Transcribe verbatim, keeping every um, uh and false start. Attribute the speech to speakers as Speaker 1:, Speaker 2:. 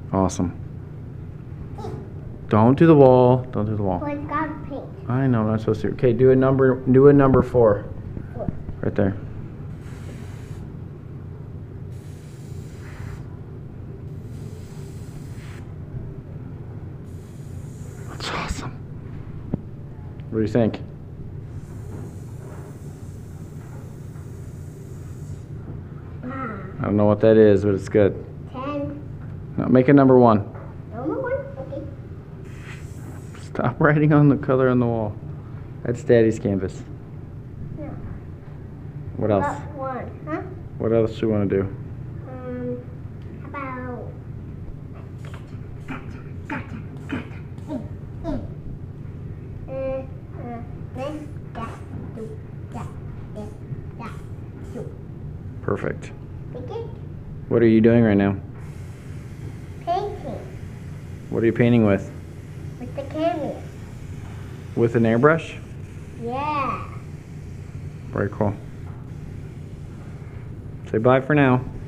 Speaker 1: Awesome. Don't do the wall. Don't do the wall.
Speaker 2: But it's got pink.
Speaker 1: I know, I'm not supposed to. Okay, do a number. Do a number four.
Speaker 2: Four.
Speaker 1: Right there. That's awesome. What do you think? I don't know what that is, but it's good.
Speaker 2: Ten.
Speaker 1: Now make a number one.
Speaker 2: Number one? Okay.
Speaker 1: Stop writing on the color on the wall. That's Daddy's canvas.
Speaker 2: No.
Speaker 1: What else?
Speaker 2: About one, huh?
Speaker 1: What else do you want to do?
Speaker 2: Um, how about... Uh, uh, this, that, do, that, this, that, do.
Speaker 1: Perfect.
Speaker 2: Okay?
Speaker 1: What are you doing right now?
Speaker 2: Painting
Speaker 1: What are you painting with?
Speaker 2: with the canvas.
Speaker 1: With an airbrush?
Speaker 2: Yeah.
Speaker 1: Very cool. Say bye for now.